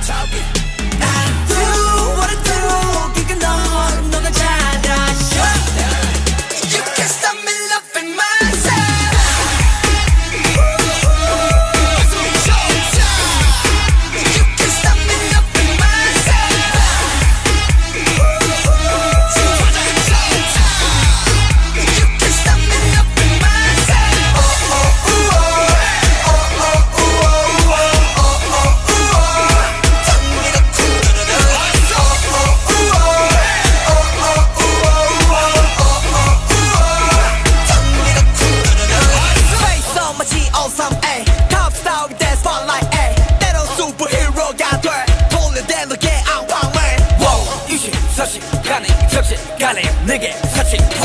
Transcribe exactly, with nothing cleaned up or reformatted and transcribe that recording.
I do what I do. 그게 넌 너가 잘하. You can't stop me loving myself. You can't stop me loving myself. You can't stop me loving myself. Oh oh ooh oh, oh oh ooh oh, oh oh ooh oh. Turn me the cool da da da. Oh oh ooh oh, oh oh ooh oh, oh oh ooh oh. Turn me the cool da da da. Face on 마치 awesome, ay. Top star with that spotlight, ay. 때론 superhero가 돼. 돌려대 너의 안방을. Wow, 유시 서식 가능 접시 가능 내게 사칭.